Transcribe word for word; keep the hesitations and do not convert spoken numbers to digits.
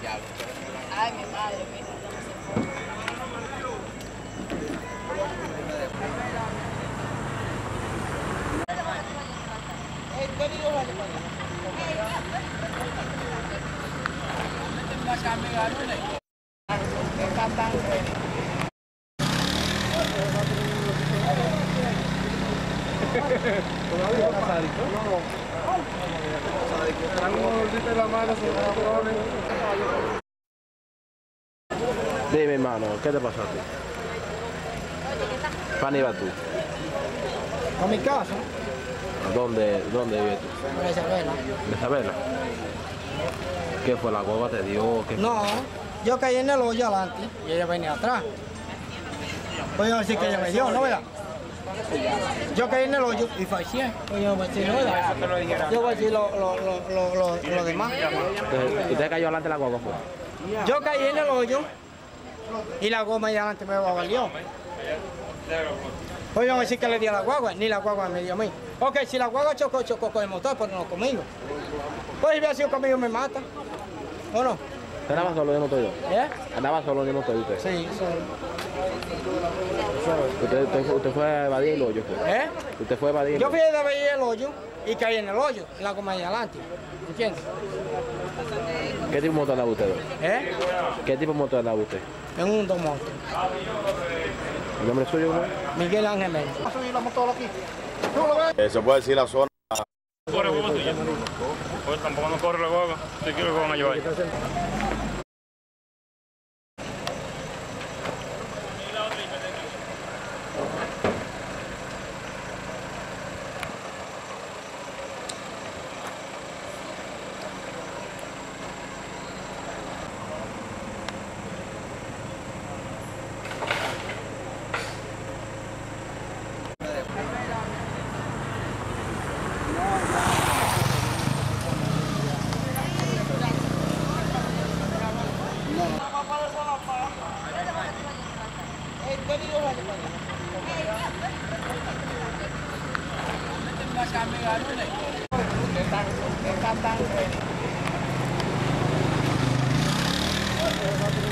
Ay, mi madre, mi hija. ¿Todavía pasadito? No. Dime, hermano, ¿qué te pasó a ti? ¿Para iba tú? A mi casa. ¿Dónde, dónde vives tú? Por Isabela. ¿De Isabela? ¿Qué fue? ¿La guagua te dio? ¿Qué fue? No, yo caí en el hoyo adelante y ella venía atrás. Pues yo decir que ella me dio, ¿no verdad? Yo caí en el hoyo y fallecí. Pues yo voy a decir, ¿no verdad? Yo voy a decir lo, lo, lo, lo, lo, lo demás. Entonces, ¿usted cayó adelante de la guagua? Fue? Yo caí en el hoyo y la goma allá adelante me valió. Pues yo voy a decir que le di a la guagua, ni la guagua me dio a mí. Ok, si la guagua chocó, chocó con el motor, pero no conmigo. Pues si hubiera sido conmigo me mata. ¿O no? ¿Usted andaba solo en el motor? ¿Eh? ¿Andaba solo en el motor usted? Sí, solo. ¿Usted, usted, fue- usted fue a evadir el hoyo? Fue? ¿Eh? ¿Usted fue a evadir el Yo hoyo? fui a ver el hoyo y caí en el hoyo, en la goma allá adelante. ¿Entiendes? ¿Qué tipo de motor andaba usted? ¿Eh? ¿Qué tipo de motor andaba usted? En un domo. ¿El nombre suyo cómo es? Miguel Ángel Méndez. Eh, se puede decir la zona. Corre huevo tuyo. Pues tampoco no corre la guagua. Te quiero que van a llevar. Están, están,